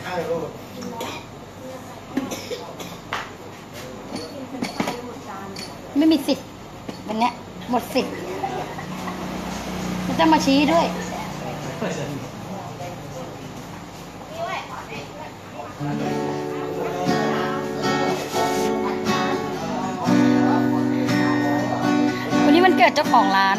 ไม่มีสิทธิ์วันนี้หมดสิทธิ์ไม่ต้องมาชี้ด้วยวันนี้มันเกิดเจ้าของร้าน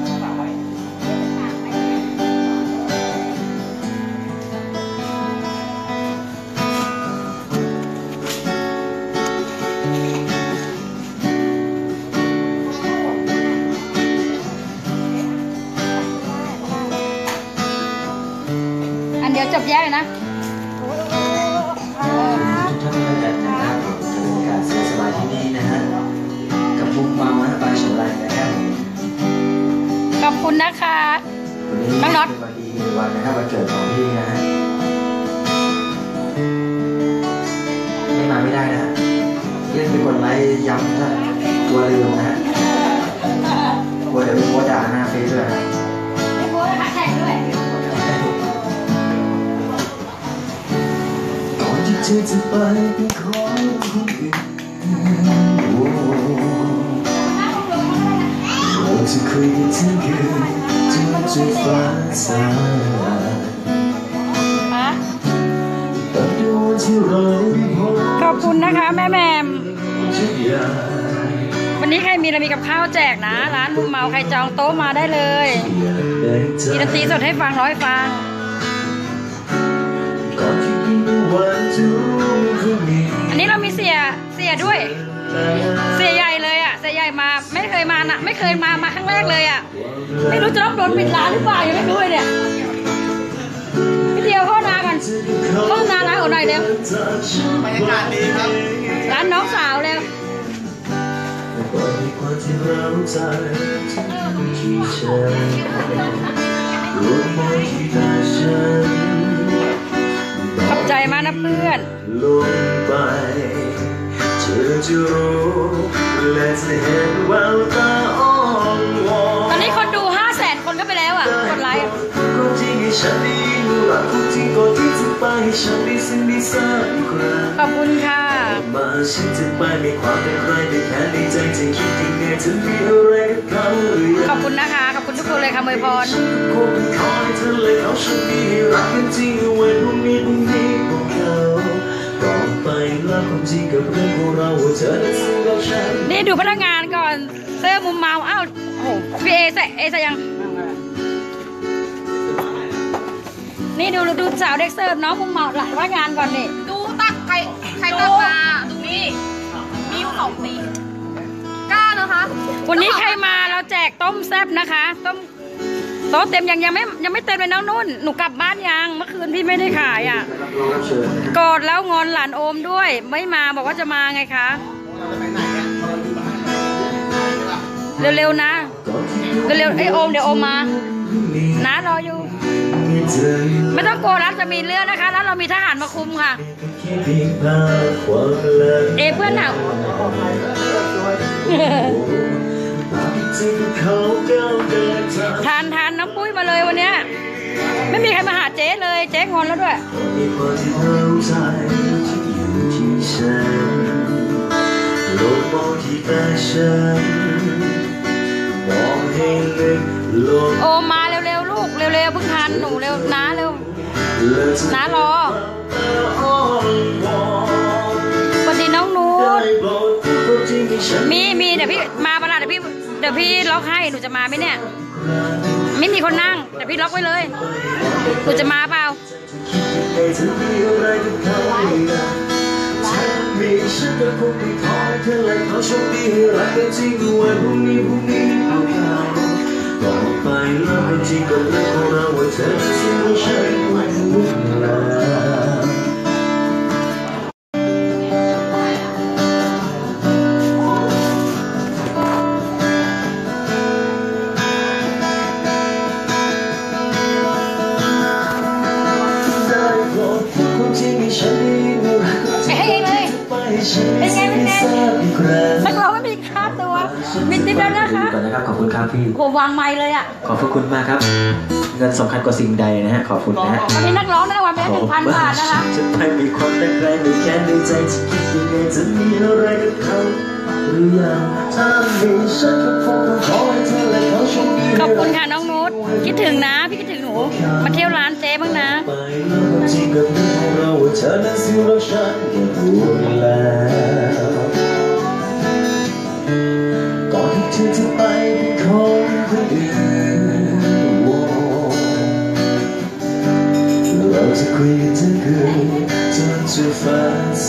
เดี๋ยวจบแยกเลยนะทุกท่านเลยกันนะครับบรรยากาศสบายที่นี่นะฮะกับมุมเมาฮะปลาฉลามนะครับขอบคุณนะคะน้องน็อตวันดีวันนะครับวันเกิดของพี่นะฮะไม่มาไม่ได้นะฮะเล่นเป็นคนไร้ย้ำนะกลัวลืมนะฮะกลัวเดี๋ยวโพสด่าหน้าเฟซด้วยนะไม่โพสแฮชแท็กด้วยเธอจะไปเป็นของคนอื่นเราจะคุยกันทั้งคืนจนจนฟ้าสางขอบคุณนะคะแม่แมมวันนี้ใครมีอะไรมีกับข้าวแจกนะร้านมุมเมาใครจองโต๊ะมาได้เลยมีดนตรีสดให้ฟังร้อยฟังอันนี้เรามีเสียด้วยเสียใหญ่เลยอ่ะเสียใหญ่มาไม่เคยมานะไม่เคยมาครั้งแรกเลยอ่ะไม่รู้จะต้องโดนปิดร้านหรือเปล่ายังไม่รู้เลยเนี่ยพี่เดียวเข้านากันเข้านาร้านของหน่อยเร็วบรรยากาศดีครับร้านน้องสาวเร็วขอบใจมากนะเพื่อนตอนนี้คนดู 500,000 คนเข้าไปแล้วอ่ะกดไลค์ขอบคุณค่ะขอบคุณนะคะขอบคุณทุกคนเลยค่ะเมย์พรนี่ดูพนักงานก่อนเสื้อมุมเมาอ้าวโอ้โหพี่เอใส่ยังนี่ดูสาวเด็กเสิร์ฟน้องมุมเมาหลายพนักงานก่อนนี่ดูตักใครตักมาดูนี่มีอยู่2 ปีกล้านะคะวันนี้ใครมาเราแจกต้มแซ่บนะคะต้มโต๊ะเต็มยังไม่เต็มเลยน้องนุ่นหนูกลับบ้านยังเมื่อคืนพี่ไม่ได้ขายอ่ะกอดแล้วงอนหลานโอมด้วยไม่มาบอกว่าจะมาไงคะเร็วๆนะเร็วๆไอโอมเดี๋ยวโอมมานะรออยู่ไม่ต้องกลัวร้านจะมีเรื่องนะคะร้านเรามีทหารมาคุมค่ะเพื่อนหนักทานน้ำปุ้ยมาเลยวันนี้ไม่มีใครมาหาเจ๊เลยเจ๊งอนแล้วด้วยโอมาเร็วๆลูกเร็วๆเพิ่งทานหนูเร็วน้าเร็วน้ารอสวัสดีน้องนูนมีเดี๋ยวพี่มาประหลาดเดี๋ยวพี่ล็อกให้หนูจะมาไหมเนี่ยไม่มีคนนั่งแต่พี่ล็อกไว้เลยหนูจะมาเปล่านักร้องไม่มีค่าตัวมินติดแล้วนะคะขอบคุณครับพี่โหวางไมค์เลยอ่ะขอบคุณมากครับเงินสำคัญกว่าสิ่งใดนะฮะขอบคุณนะฮะวันนี้นักร้องได้รางวัลไปแล้ว1,000 บาทนะคะจะไม่มีความรักใครไม่แค้นในใจจะคิดยังไงจะมีอะไรกับเขาหรือยังถ้ามีฉันก็คงต้องขอให้เธอและเขาโชคดีขอบคุณค่ะน้องนุชคิดถึงนะพี่คิดถึงหนูมาเที่ยวร้านเจ๊บ้างนะไปแล้วจริงกับมือของเราว่าเธอนั้นสิรักฉันก็รู้แล้วก่อนที่เธอจะไปเป็นของคนอื่นเราจะคุยกันทั้งคืนจนจะฟ้าใส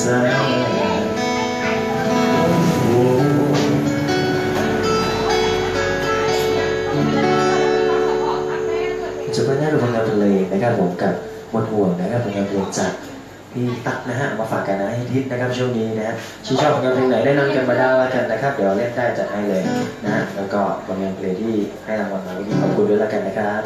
จะมาได้ดูผลงานเพลงนะครับผมกับหมดห่วงนะครับผลงานเพลงจากพี่ตั๊กนะฮะมาฝากกันนะให้ทิศนะครับช่วงนี้นะชื่นชอบผลงานเพลงไหนได้นำกันมาได้แล้วกันนะครับเดี๋ยวเล่นได้จัดให้เลยนะฮะแล้วก็ผลงานเพลงที่ให้รางวัลมาวันนี้ขอบคุณด้วยแล้วกันนะครับ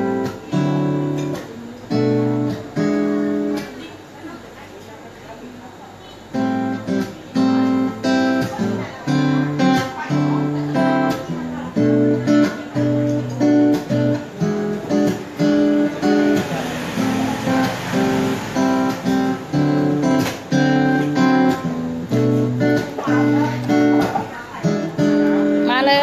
มาเลย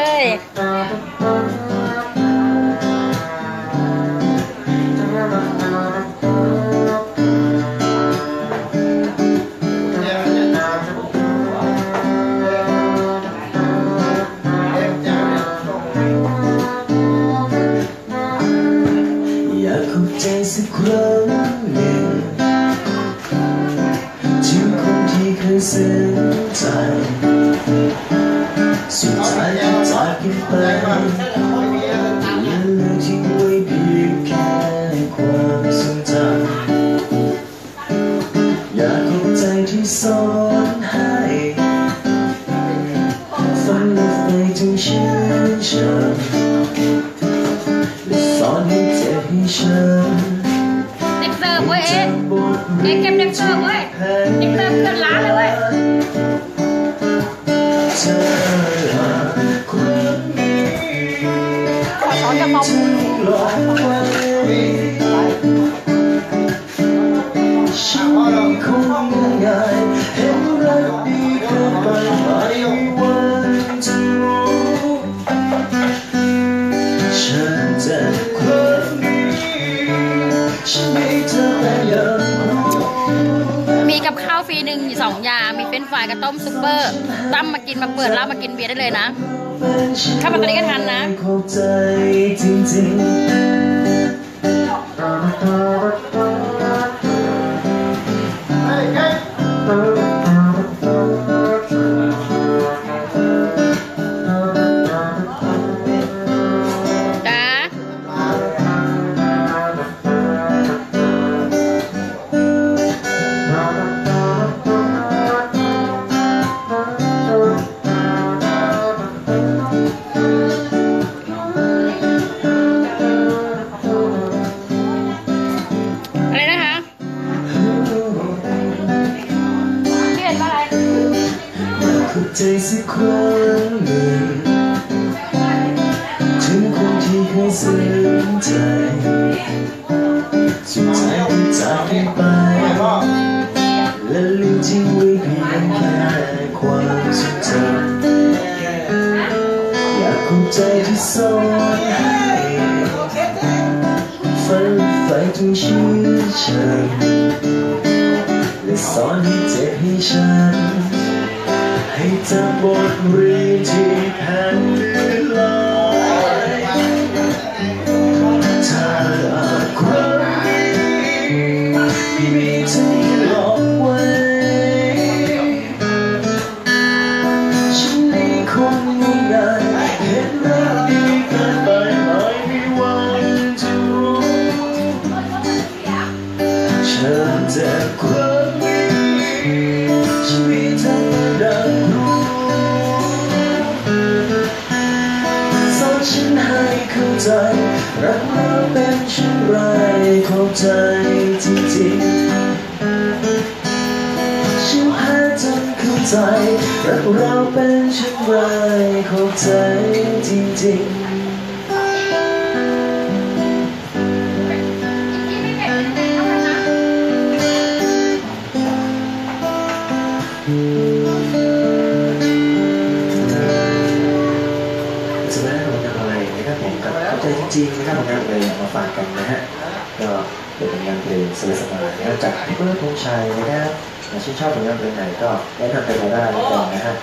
อยากขอบใจสักครั้งหนึ่งถึงคนที่เคยซึ้งใจสุดท้ายก็จากกันไปและเหลือทิ้งไว้เพียงแค่ความทรงจำอยากขอบใจที่สอนให้ฝันและไฟจงชื่นชมและสอนให้เจ็บให้ช้ำเด็กเสิร์ฟเว้ยเอ๊ะเก็บเด็กเสิร์ฟเว้ยเด็กเสิร์ฟเกินล้านเลยเว้ยเธอหาคนนี้ขอสอนกับเขาจึงหลอกไว้ฉันไม่คงง่ายเห็นรักดีเกินไปไม่วันจะรู้ฉันจะคนนี้ฉันไม่เธอแต่ยังรู้มีกับข้าวฟรีหนึ่ง2 อย่างมีเฟรนช์ฟรายกับต้มซุปเปอร์ตั้มมากินมาเปิดเหล้ามากินเบียร์ได้เลยนะเข้ามาตอนนี้ก็ทันนะเข้าใจจริงจ้าอะไรนะคะเรียนว่าอะไรเข้าใจสักครั้งหนึ่งถึงคนที่เคยซึ้งใจสุดท้ายก็จากกันไปและลืมทิ้งไว้เพียงแค่ความทรงจำอยากเข้าใจที่สอนให้ฝันไฟจงชื่นชันและสอนให้เจ็บให้ช้ำให้จำบทเรียนที่แผ่นดินลอยถ้าความนี้ไม่มีที่หลอกไว้ฉันไม่คงงมงายเห็นรักดีเกินไปไม่มีวันจะรู้ฉันจะความนี้ชีวิตทั้งดังรู้สอนฉันให้เข้าใจรักเราเป็นเช่นไรเข้าใจจริงๆฉันหาจนเข้าใจรักเราเป็นเช่นไรเข้าใจจริงๆผลงานเพลงมาฝากกันนะฮะก็เป็นผลงานเพลงสบายๆนะครับจากพี่เบิร์ดธงชัยนะครับชื่นชอบผลงานเพลงไหนก็แนะนำกันมาได้แล้วกันนะฮะ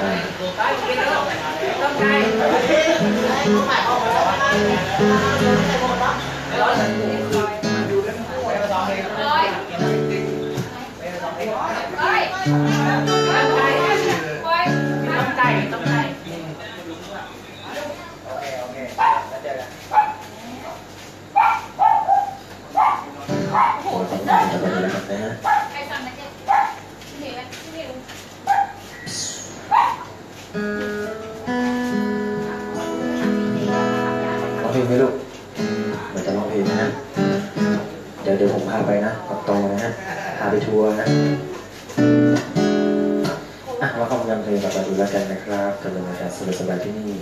ร้องเพลงไหมลูกเหมือนจะร้องเพลงนะฮะเดี๋ยวผมพาไปนะกับโตนะฮะพาไปทัวร์นะมาเข้าผลงานเพลงต่อไปดูแล้วกันนะครับกับรายการสบายๆที่นี่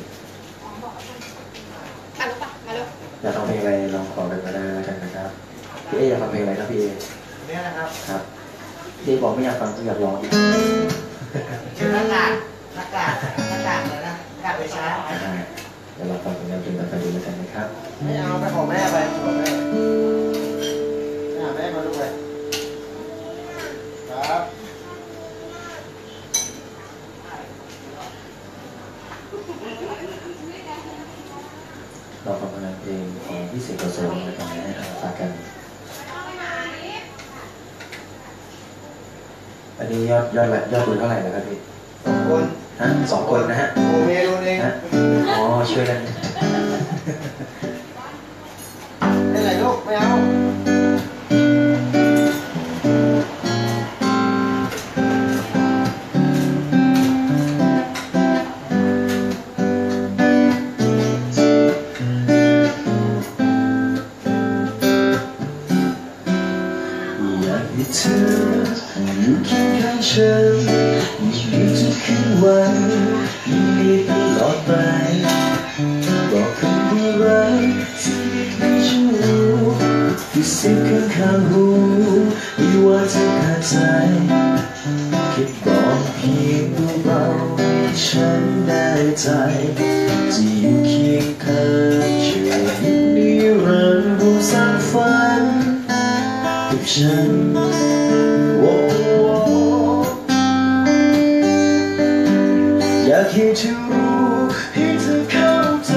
อยากฟังเพลงอะไรลองขอกันมาได้แล้วกันนะครับพี่เออยากฟังเพลงอะไรครับพี่เอเนี่ยนะครับครับพี่เอบอกไม่อยากฟังก็อยากร้องอีกชื่อหน้ากากเลยนะหน้ากากไปช้าเดี๋ยวเราฟังผลงานเพลงต่อไปดูแล้วกันนะครับไม่เอาไปของแม่ไปของแม่แม่มาลูกเลยครับเราฟังผลงานเพลงของพี่เสกโลโซแล้วกันนะฝากกันอันนี้ยอดดูเท่าไหร่แล้วครับพี่ 2 คนฮะ2 คนนะฮะโอเคดูเองอ๋อช่วยกันไม่ไหนลูกไม่เอาอยากให้เธออยู่เคียงข้างฉันอยู่ทุกคืนวันยินดีตลอดไปบอกคำว่ารักสิ่งที่ให้ฉันรู้ที่เสียงข้างหูไม่ว่าเธอขาดใจแค่บอกเพียงเบาๆให้ฉันได้ใจจะอยู่เคียงข้างเธอนิรันดร์ผู้สร้างฝันกับฉันอยากให้เธอรู้ให้เธอเข้าใจ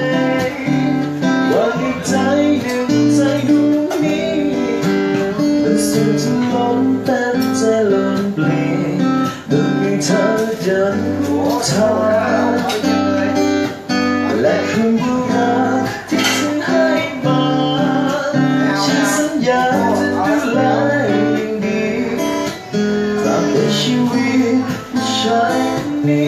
ว่าในใจหนึ่งใจดวงนี้มันสุดจะล้นเต็มใจล้นเปลี่ยนโดยมีเธอเดินรู้ทางและคำว่ารักที่เธอให้มาฉันสัญญาจะดูแลอย่างดีตราบใดชีวิตผู้ชายคนนี้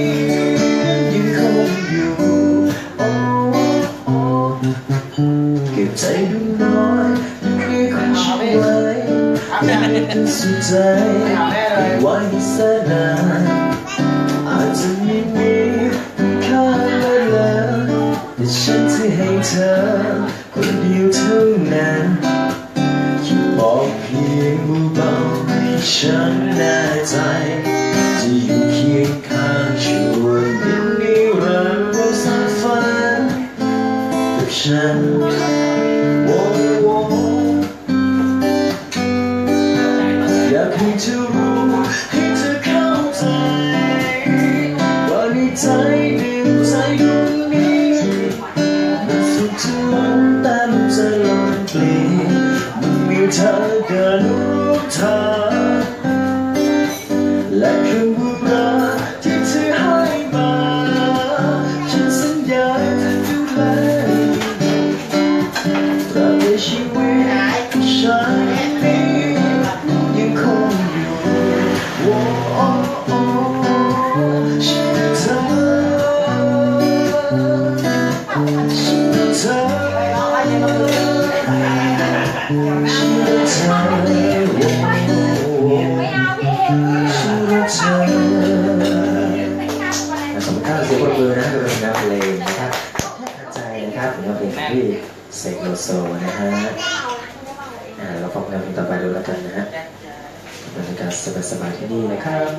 เก็บใจดูน้อยคือคนช่วยไว้จนสุดใจไว้แสนนานอาจจะไม่มีคุณค่าเลยแล้วแต่ฉันจะให้เธอคนเดียวเท่านั้นแค่บอกเพียงเบาๆให้ฉันแน่ใจจะอยู่เคียงข้างช่วยนิรันดร์เราสร้างฝันกับฉันอยากให้เธอรู้ให้เธอเข้าใจว่าในใจหนึ่งใจดวงนี้มันสุดจะล้นเต็มใจล้นเปลี่ยนมันมีเธอเดินรู้ทางและคำว่ารักที่เธอให้มาฉันสัญญาจะดูแลตราบใดชีวิตของฉันนี้ยังคงอยู่ฉันเธอสำคัญเสียงปรบมือนะเป็นงานเพลงนะครับใจนะครับงานเพลงที่เสกโลโซนะฮะเราฟังงานเพลงต่อไปดูแล้วกันนะฮะบรรยากาศสบายๆที่นี่นะครับ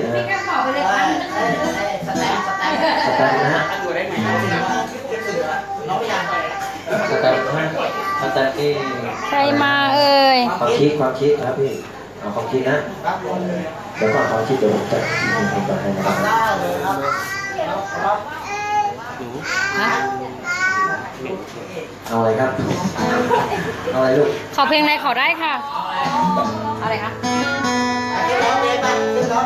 นี่ก็บอกไปเลยอันสแตมป์สแตมป์นะฮะดูได้ไหมน้องไม่อยากไปสแตมป์นะสแตมป์ที่ใครมาเอ่ยความคิดครับพี่เอาความคิดนะครับ เดี๋ยวก่อนความคิดเดี๋ยวผมจัดทีมให้ก่อนให้นะครับได้เลยครับครับฮะเอาอะไรครับเอาอะไรลูกขอเพลงอะไรขอได้ค่ะอะไรคะขึ้นร้องเพลงไปขึ้นร้องไป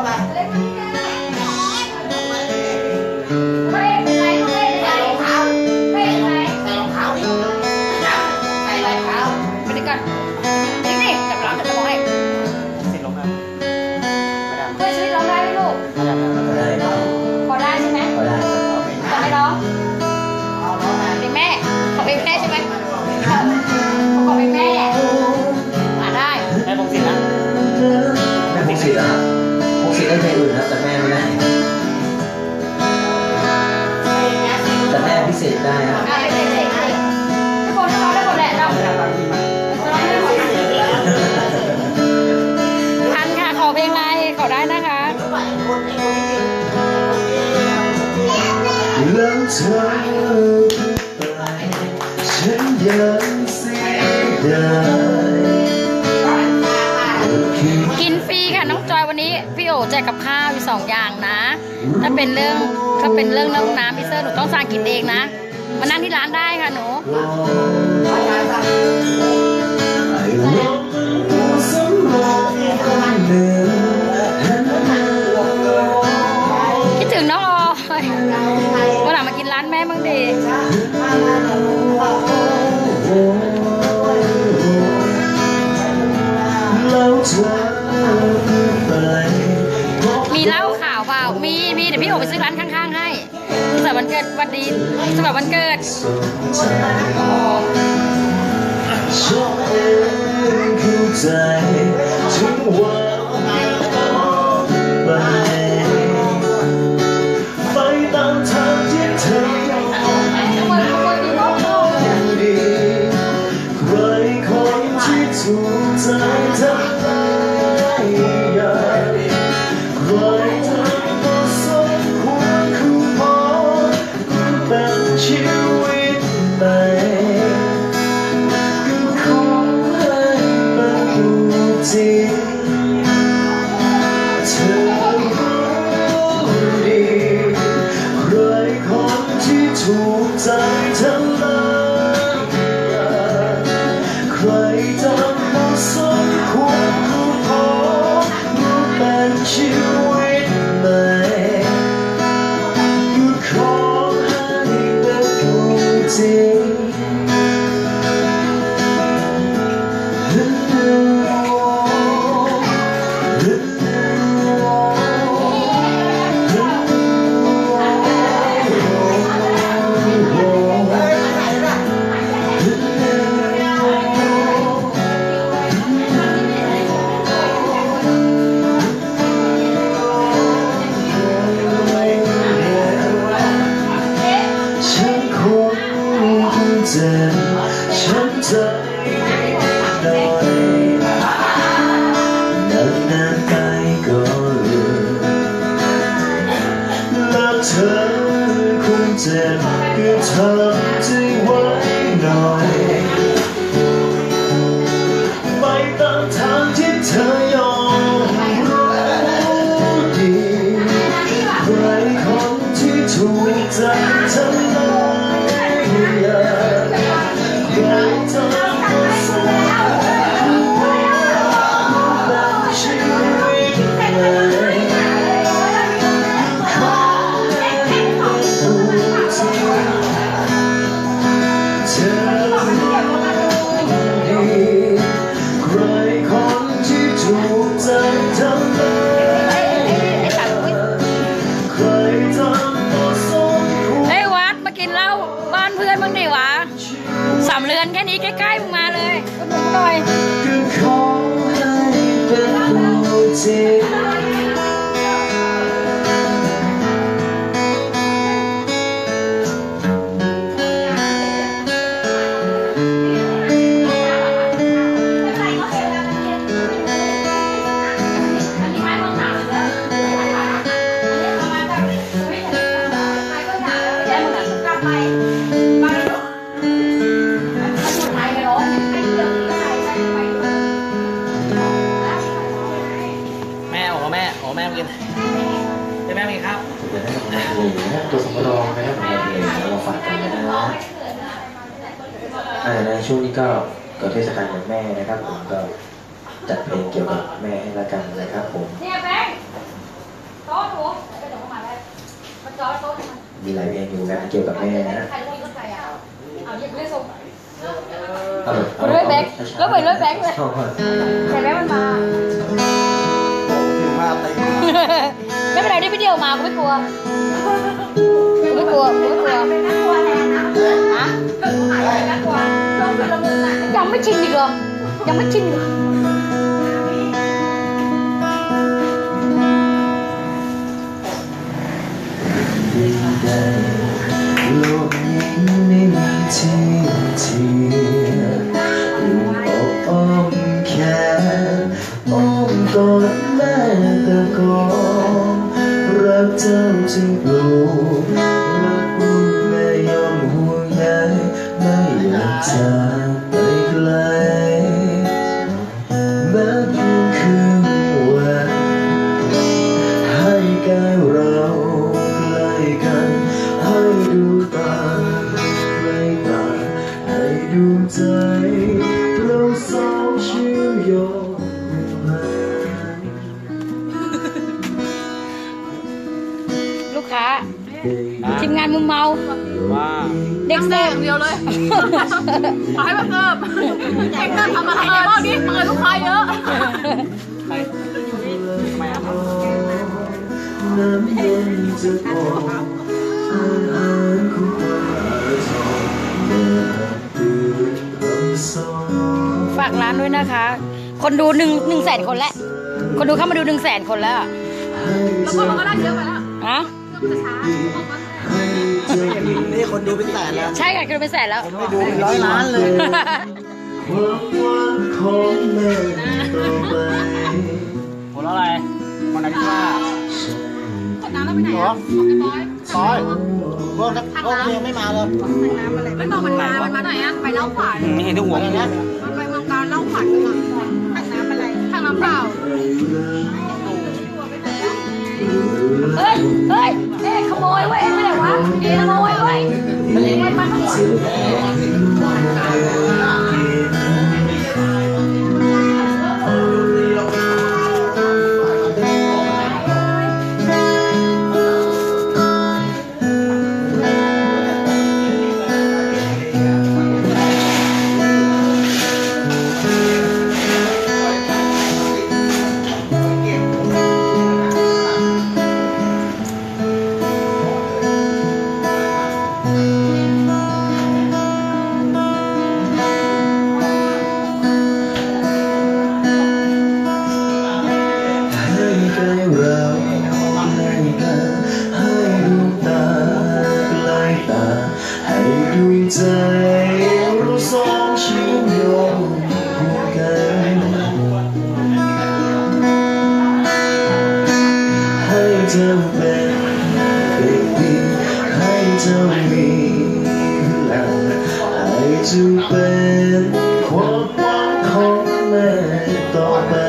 เพลงอะไรเพลงอะไรใส่รองเท้าเพลงอะไรใส่รองเท้าดิใส่รองเท้าไปดีกันนี่จับร้องจับร้องให้สิลงมาไม่ได้เพื่อชีวิตร้องได้ไหมลูกก็ได้ครับพอได้ใช่ไหมก็ได้ครับแต่ไม่ร้องเอาร้องมาเพลงแม่ขอเพลงแม่ใช่ไหมขอเพลงแม่ได้ให้ผมสินะแม่พงศิษฐ์นะครับพงศิษฐ์ได้เพลงอื่นครับแต่แม่ไม่ได้แต่แม่พิเศษได้ครับได้เพลงเด็กทุกคนร้องได้หมดแหละเราร้องได้หมดทันค่ะขอเพลงอะไรขอได้นะคะแล้วเธอไปฉันยังเสียดายกินฟรีค่ะน้องจอยวันนี้พี่โอแจกกับข้าวอยู่2 อย่างนะ ถ้าเป็นเรื่องน้ำพิเศษหนูต้องสั่งกินเองนะมานั่งที่ร้านได้ค่ะหนูคิดถึงน้องออยวันหลังมากินร้านแม่บ้างดิมีเหล้าขาวเปล่ามีเดี๋ยวพี่โอไปซื้อร้านข้างๆให้สำหรับวันเกิดวันดีสำหรับวันเกิดชอบเองเข้าใจถึงวันไปไปตามทางที่เธอดีใครคนที่ถูกใจเธออยากใครเธอก็สมควรคู่พอเป็นชีวิตใหม่จริงเธอรู้ดีใครคนที่ถูกใจเธอเลยใครทำให้สมควรคู่พอรู้เป็นชีวิตใหม่ก็ขอให้เป็นความจริงฉันใจหน่อยนานๆไปก็ลืมแล้วเธอคงเจ็บก็ทำใจไว้หน่อยไปตามทางที่เธอยอมรู้ดีใครคนที่ถูกใจเธอเธอครับจะเป็นผลงานเพลงนะครับตัวสำรองนะครับผลงานเพลงเอามาฝากกันนะในช่วงนี้ก็เทศกาลวันแม่นะครับผมก็จัดเพลงเกี่ยวกับแม่ให้ละกันนะครับผมเนี่ยแบงค์โต๊ะหนูไปเดี๋ยวเข้ามาได้มาจอดโต๊ะมันมีหลายเพลงอยู่นะเกี่ยวกับแม่นะใครรู้ก็ใครอ่ะเอาหยิบเลยส่งเอาเลยแบงค์แล้วเหมือนเลยแบงค์เลยใส่แบงค์มันมาอยู่มาตีไม่เป็นไรได้วิดีโอมากูไม่กลัวกูไม่กลัวกูไม่กลัวฮะยังไม่ชินอีกเหรอยังไม่ชินอีกเหรอโลกนี้ไม่มีที่เทียมอยู่อกอ้อมแขนอ้อมกอดแม่ตะกอนรักเจ้าจึงปลูกรักลูกแม่ยอมห่วงใยไม่อยากจากไปไกลแม้เพียงคืนวันให้กายเราใกล้กันให้ดูตาใกล้ตาให้ดูใจเราสองเชื่อมโยงมาลูกค้าทีมงานมุมเมาว่าเด็กเสิร์ฟเดียวเลยขอให้มาเพิ่มเด็กเพิ่มทำอะไรได้บ้างดิเปิดลูกค้าเยอะใครทำไมครับน้ำเย็นจะออกอาหารของความทองเมื่อตื่นคำสอนฝากร้านด้วยนะคะ คนดู100,000 คนแล้วคนดูเข้ามาดู100,000 คนแล้วอะแล้วก็เราก็ได้เยอะไปแล้วฮะเพื่อช้านี่คนดูเป็นแสนแล้วใช่ค่ะคนดูเป็น100,000แล้วไม่ดูเป็นร้อยล้านเลยความหวังของแม่ต่อไปหัวเราะอะไรคนนั้นว่าคนน้ำเราไปไหนอ่ะบอยพวกนักเรียนไม่มาเลยไม่บอกมันมาไหนอ่ะไปเล่าขวัญไม่เห็นทุกหัวอะไรนะมันไปเมืองการเล่าขวัญกันถังน้ำอะไรถังน้ำเปล่าเฮ้ยเฮ้ยเอ๊ะขโมยเว้ยไม่ได้วะเอ๊ะขโมยเว้ยมันยังไงมันต้องให้ใกล้เราให้กันให้ดวงตาใกล้ตาให้ดวงใจเราสองเชื่อมโยงผูกกันให้เจ้าเป็นเด็กดีให้เจ้ามีพลังให้เจ้าเป็นความหวังของแม่ต่อไป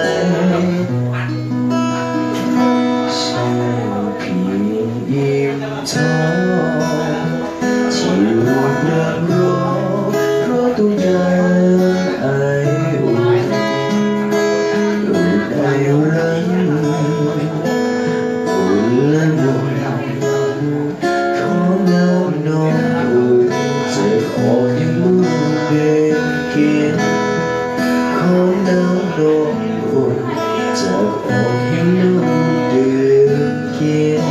ใช่เพียงยิ้มทองที่รูปเริ่มร้องเพราะต้องการไออุ่นอุ่นไอรันอุ่นและนุ่มของน้ำนมอุ่นจะออกให้ลูกเด็กกินของน้ำนมอุ่นจะออกให้ลูกเด็กกิน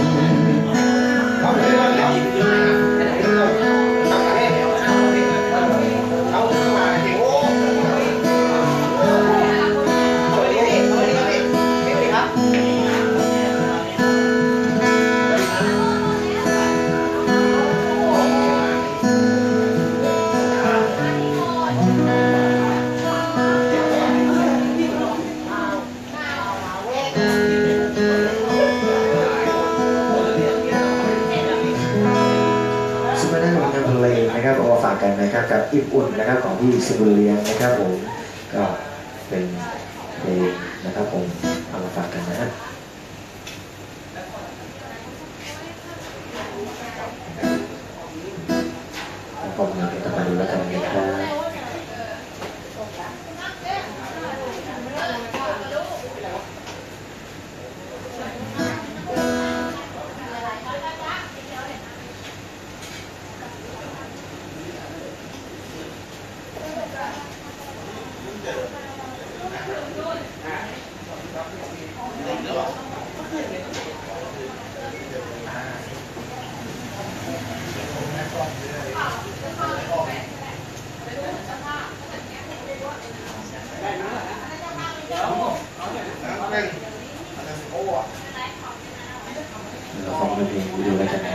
ซึ่งก็ได้ผลงานเพลงนะครับเอามาฝากกันนะครับกับอิ่มอุ่นนะครับของพี่สุบุญเลี้ยงนะครับผมก็เป็นเพลงนะครับผมเอามาฝากกันนะฮะผมเงินกันมาดูแล้วกันนะครับเราฟังเพลงดูแล้วกันนะ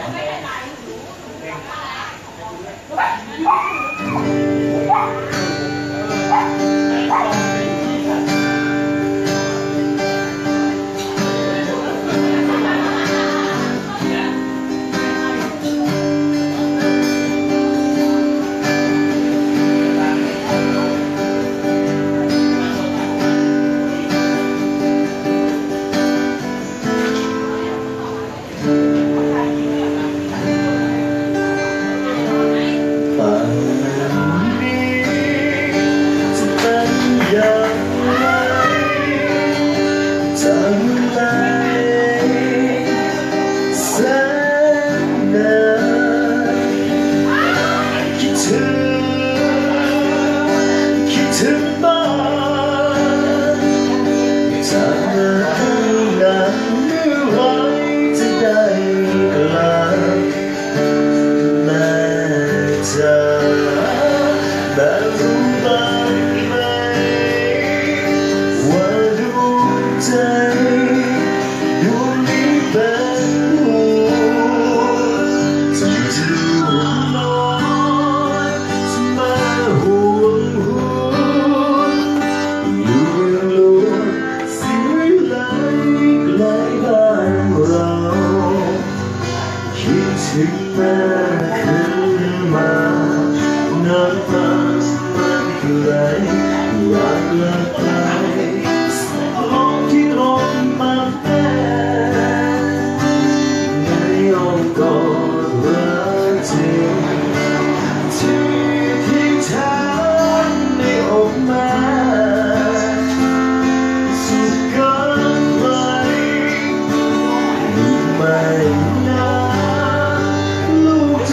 ถึงแม้คืนมาน้ำตามันไหลอยากเลิกไปลมที่ลมมาแพ้ในอ้อมกอดรักจริงที่เธอในอกมาสุขเกินไปไม่นานลูก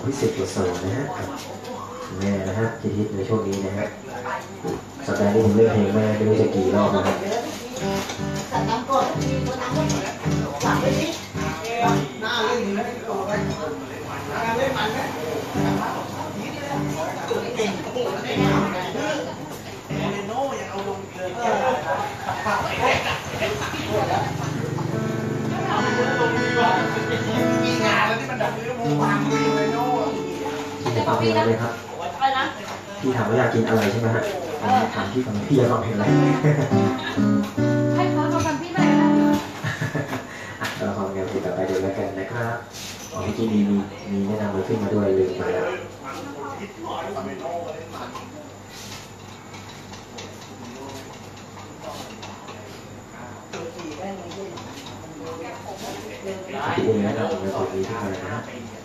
พิเศษตัวโซนะฮะแม่นะฮะที่ฮิตในช่วงนี้นะฮะสัปดาห์นี้ผมเล่นเพลงแม่ไม่รู้จะกี่รอบนะครับพี่จะฟังเพลงอะไรไหมครับพี่ถามว่าอยากกินอะไรใช่ไหมฮะถามพี่ก่อนพี่อยากฟังเพลงอะไรให้เขาทำกันพี่ไม่ได้เราฟังกันเพลงต่อไปเดี๋ยวแล้วกันนะครับเมื่อกี้มีแนะนำมือขึ้นมาด้วยลืมไปแล้วพี่เองนะครับผมจะขอนี้ขึ้นมานะ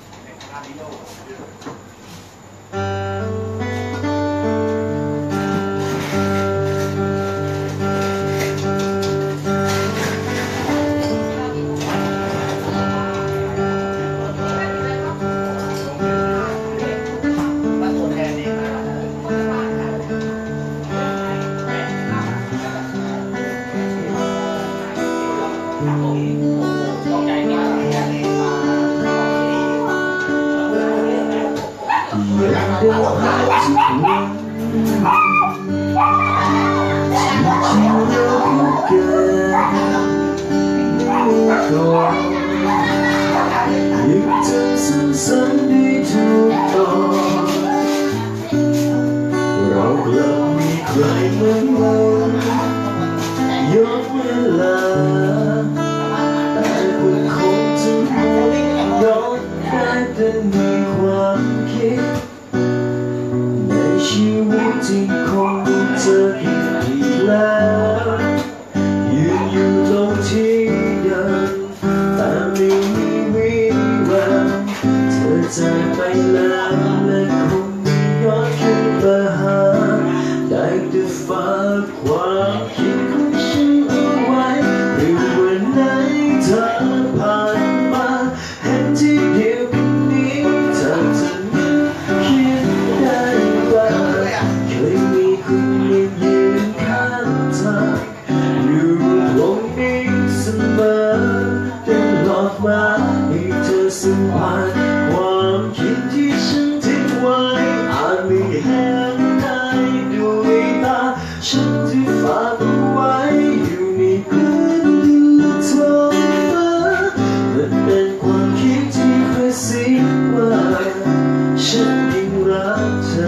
เรากลับมีใครเหมือนเราย้อนเวลาแต่คุณคงจะย้อนได้แต่มีความคิดในชีวิตที่คงเจออีกแล้วยืนอยู่ตรงที่เดิมแต่ไม่มีวี่แววเธอจะไปแล้วและคงไม่ย้อนคืนมาหาได้แต่ฝากความคิดของฉันเอาไว้หรือวันไหนเธอผ่านมาเห็นที่เดียวกันนี้เธอจะนึกคิดได้ว่าเคยมีคนหนึ่งยืนข้างเธออยู่ตรงนี้เสมอตลอดมาให้เธอสัมผัสความคิดที่ฉันทิ้งไว้อาจไม่เห็นได้ด้วยตาฉันที่ฝากเอาไว้อยู่ในพื้นดินท้องฟ้ามันเป็นความคิดที่กระซิบว่าฉันยังรักเธอ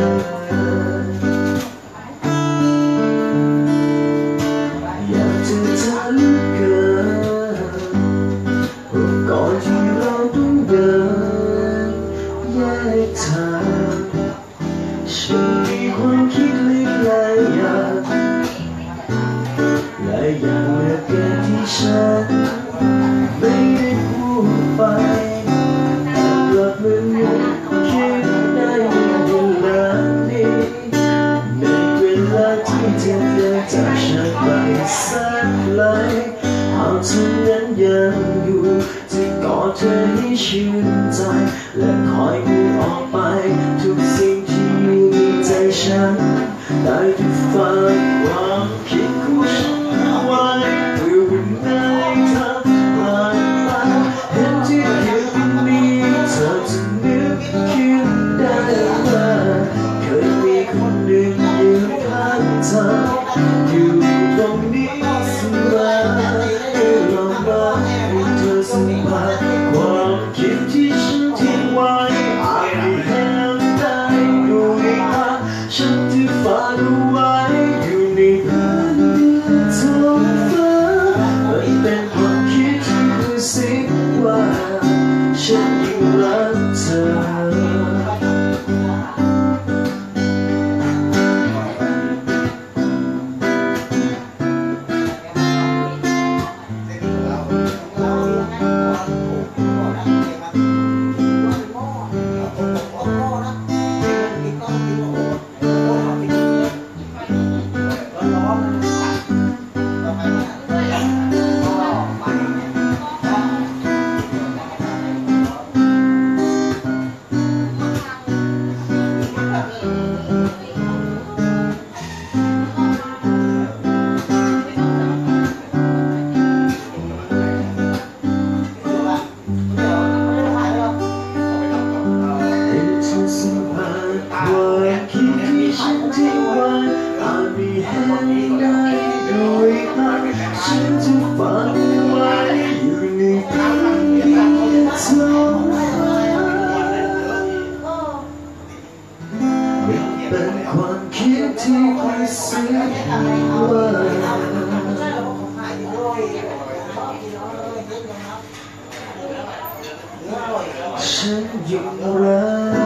อยากจะเธอเหลือเกินก่อนที่เราต้องเดินแยกทางฉันมีความคิดหลายอย่างเหลือเกินที่ฉันไม่ได้พูดไปแต่กลับมานึกคิดได้ในเวลานี้ในเวลาที่เธอเดินจากฉันไปแสนไกลหากเธอนั้นยังอยู่จะกอดเธอให้ชื่นใจและคอยดูออกไปทุกสิ่งที่อยู่ในใจฉันได้ที่ฝากความคิดของฉันเอาไว้เพื่อวันไหนเธอผ่านมาเห็นที่เดียวกันนี้เธอจะนึกคิดได้ว่าเคยมีคนหนึ่งยืนข้างเธออยู่ตรงนี้เสมอให้เรามาให้เธอสัมผัสความคิดที่ฉันทิ้งไว้อาจไม่เห็นได้ด้วยตาฉันที่ฝากเอาไว้อยู่ในพื้นดินท้องฟ้ามันเป็นความคิดที่กระซิบว่าฉันยังรักเธอท้องฟ้าเป็นความคิดที่ไม่สิ้นวันฉันยังรัก